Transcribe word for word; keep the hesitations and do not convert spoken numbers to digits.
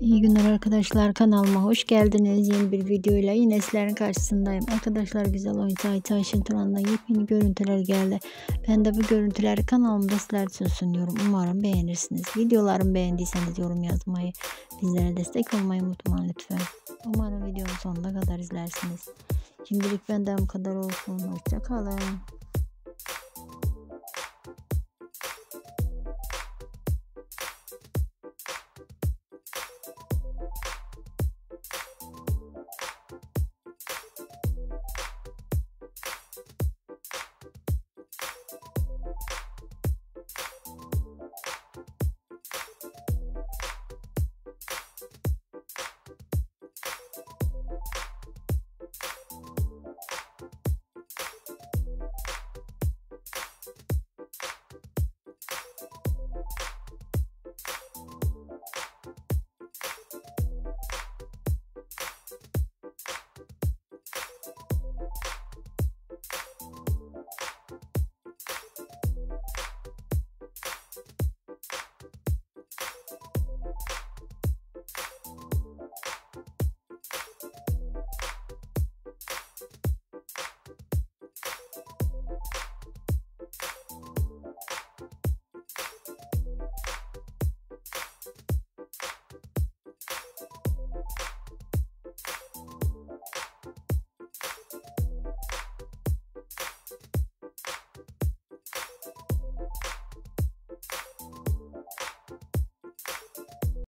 İyi günler arkadaşlar, kanalıma hoş geldiniz. Yeni bir videoyla yine sizlerin karşısındayım. Arkadaşlar, güzel oyuncu Ayça Ayşin Turan'dan yepyeni görüntüler geldi. Ben de bu görüntüleri kanalımda sizler için sunuyorum. Umarım beğenirsiniz. Videolarımı beğendiyseniz yorum yazmayı, bizlere destek olmayı unutmayın lütfen. Umarım videonun sonuna kadar izlersiniz. Şimdilik benden bu kadar olsun. Hoşça kalın.